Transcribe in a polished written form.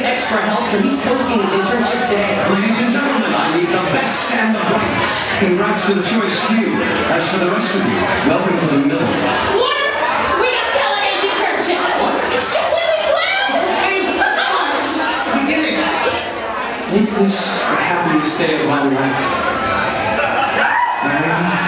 extra help, so he's posting his internship today. Ladies and gentlemen, I need the best and the brightest. Congrats to the choice few. As for the rest of you, welcome to the middle. What? We got Callahan's internship. It's just like we planned. Hey, it's just the beginning. Nicholas would happily stay at my life. Mary?